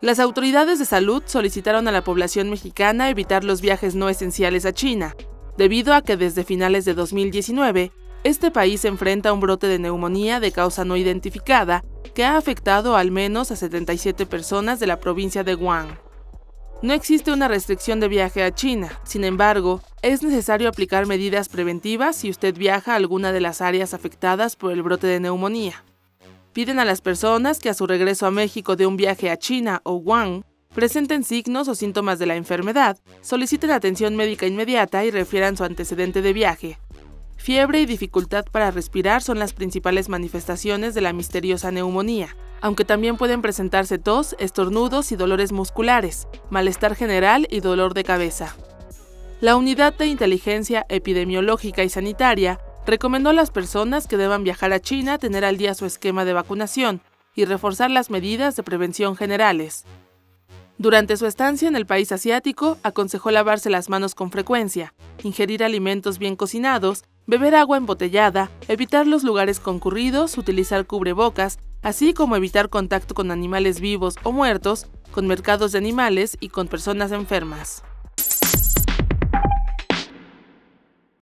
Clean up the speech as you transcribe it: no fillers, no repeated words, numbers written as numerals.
Las autoridades de salud solicitaron a la población mexicana evitar los viajes no esenciales a China, debido a que desde finales de 2019, este país enfrenta un brote de neumonía de causa no identificada que ha afectado al menos a 77 personas de la provincia de Guam. No existe una restricción de viaje a China, sin embargo, es necesario aplicar medidas preventivas si usted viaja a alguna de las áreas afectadas por el brote de neumonía. Piden a las personas que a su regreso a México de un viaje a China o Guam presenten signos o síntomas de la enfermedad, soliciten atención médica inmediata y refieran su antecedente de viaje. Fiebre y dificultad para respirar son las principales manifestaciones de la misteriosa neumonía, aunque también pueden presentarse tos, estornudos y dolores musculares, malestar general y dolor de cabeza. La Unidad de Inteligencia Epidemiológica y Sanitaria recomendó a las personas que deban viajar a China tener al día su esquema de vacunación y reforzar las medidas de prevención generales. Durante su estancia en el país asiático, aconsejó lavarse las manos con frecuencia, ingerir alimentos bien cocinados, beber agua embotellada, evitar los lugares concurridos, utilizar cubrebocas, así como evitar contacto con animales vivos o muertos, con mercados de animales y con personas enfermas.